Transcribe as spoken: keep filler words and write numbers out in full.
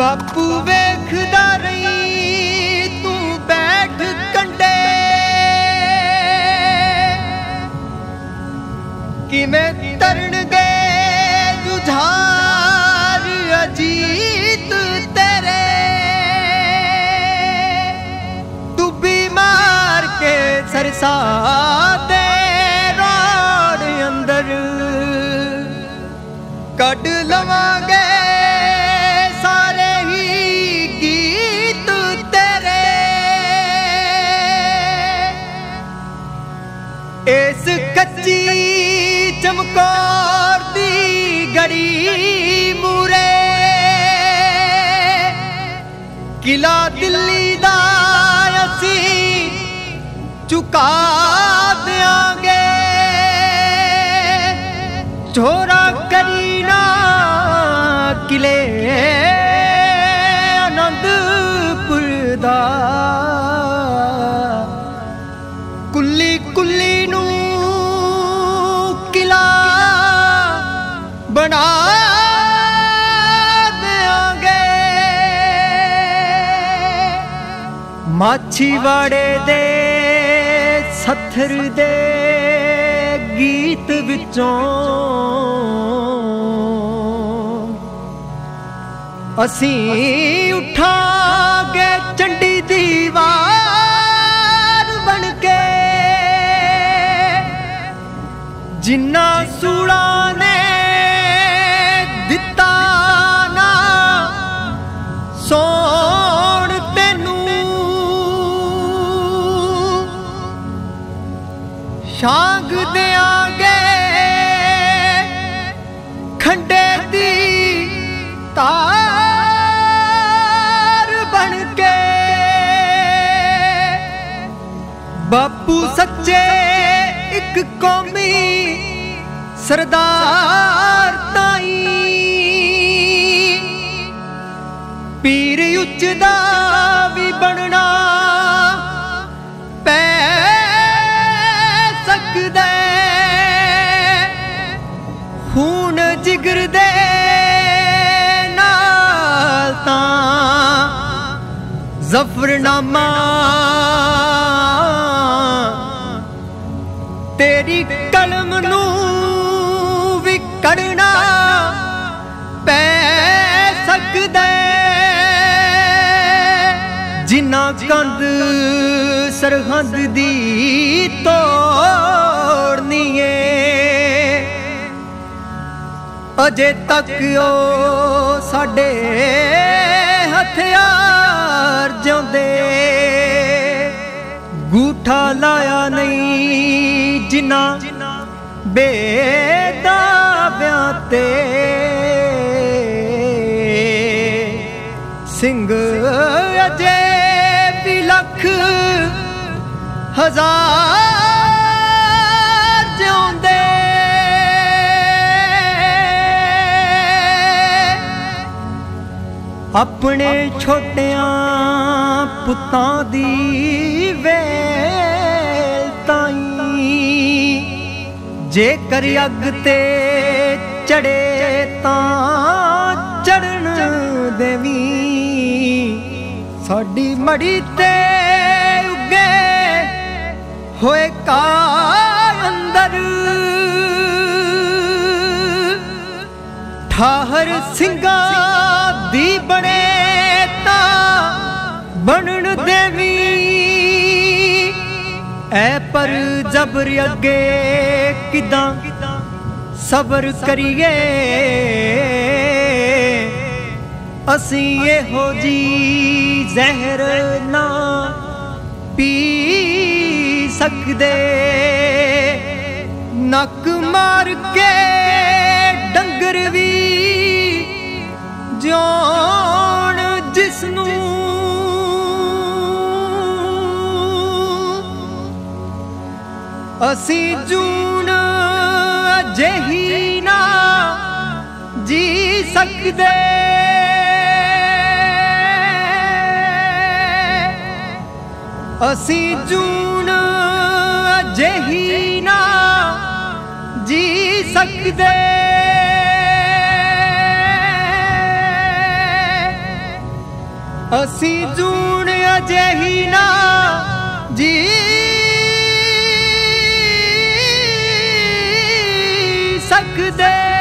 बापू वेखदा रही तू बैठ कंडे किवें तरन गए जुझार अजीत तेरे तू बीमार के सरसा दे रोड अंदर कड लवांगे सारे ही गीत तेरे इस कच्ची चमकौर दी गड़ी मूरे किला दिल्ली दा असी चुका देंगे छोरा करीना किले आनंदपुर दा कुल्ली कुल्ली नू किला बना देंगे माछीवाड़े दे सत्थर दे गीत विचों असी उठांगे चंडी दीवार बन के जिन्ना सूड़ा ने दिता ना सोण तेनू शांग देंगे खंडे दी तार बन के बापू सच्चे एक कौमी सरदार ताई पीर उच्चदा भी बनना पै सकदा खून जिगर दे नाल तां ज़फरनामा तेरी कलम नू भी कढ़ना पै सकदा जिन्ना कंध सरहद दी तोड़नी है अजे तक ओ साडे हथियार जिउंदे गूठा लाया नहीं जिन्ना बेदाव्यां ते सिंह अजे भी लख हजार जिउंदे अपने छोटियां पुत्तां दी वेल ताईं जेकर अग ते चढ़े तां चढ़न देवी साडी मड़ी ते उगे होए का अंदर ठाहर सिंगा दी बने ता बनन देवी ऐ पर जबर अगे किदां सबर करिए असी एहो जी जहर ना पी सकदे नक मार के डंगर भी जौन जिसनू असी जून अजेही ना जी सकदे असी जून अजेही ना जी सकदे असी जून अजेही ना जी सकदे।